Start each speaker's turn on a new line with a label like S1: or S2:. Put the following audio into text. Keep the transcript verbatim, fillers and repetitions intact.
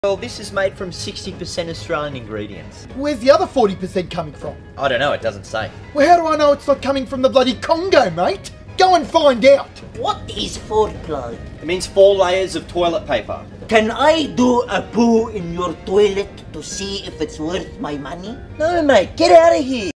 S1: Well, this is made from sixty percent Australian ingredients.
S2: Where's the other forty percent coming from?
S1: I don't know, it doesn't say.
S2: Well, how do I know it's not coming from the bloody Congo, mate? Go and find out.
S3: What is foreplay?
S1: It means four layers of toilet paper.
S3: Can I do a poo in your toilet to see if it's worth my money? No, mate, get out of here.